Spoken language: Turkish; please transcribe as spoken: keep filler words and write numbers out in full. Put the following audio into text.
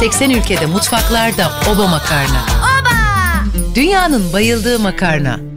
seksen ülkede mutfaklarda Oba makarna. Oba! Dünyanın bayıldığı makarna.